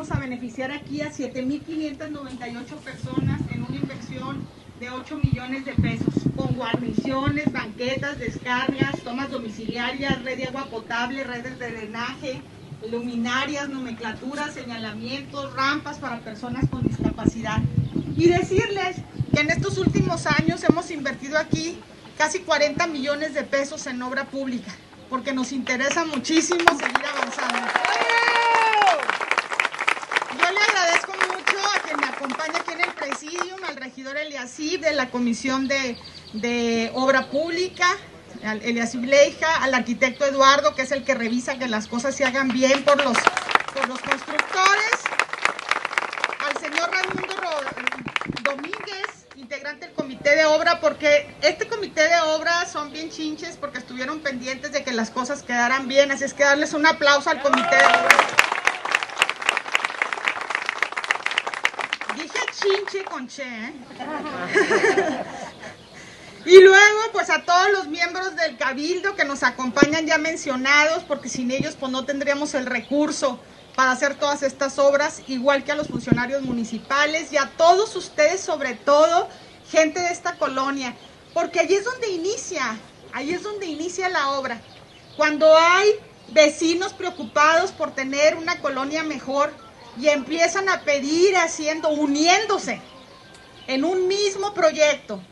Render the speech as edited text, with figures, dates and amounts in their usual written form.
vamos a beneficiar aquí a 7,598 personas en una inversión de 8 millones de pesos, con guarniciones, banquetas, descargas, tomas domiciliarias, red de agua potable, redes de drenaje, luminarias, nomenclaturas, señalamientos, rampas para personas con discapacidad. Y decirles que en estos últimos años hemos invertido aquí casi 40 millones de pesos en obra pública, porque nos interesa muchísimo seguir avanzando. Yo le agradezco mucho a quien me acompaña aquí en el Presidium, al regidor Eliasib de la Comisión de Obra Pública, al Eliasib Leija, al arquitecto Eduardo, que es el que revisa que las cosas se hagan bien por los constructores, al señor Raimundo Domínguez, integrante del comité de obra, porque este comité de obra son bien chinches porque estuvieron pendientes de que las cosas quedaran bien, así es que darles un aplauso al comité de obra. Dije chinche con che, ¿eh? Y luego, pues a todos los miembros del Cabildo que nos acompañan ya mencionados, porque sin ellos pues no tendríamos el recurso para hacer todas estas obras, igual que a los funcionarios municipales y a todos ustedes, sobre todo, gente de esta colonia, porque ahí es donde inicia la obra. Cuando hay vecinos preocupados por tener una colonia mejor y empiezan a pedir uniéndose en un mismo proyecto,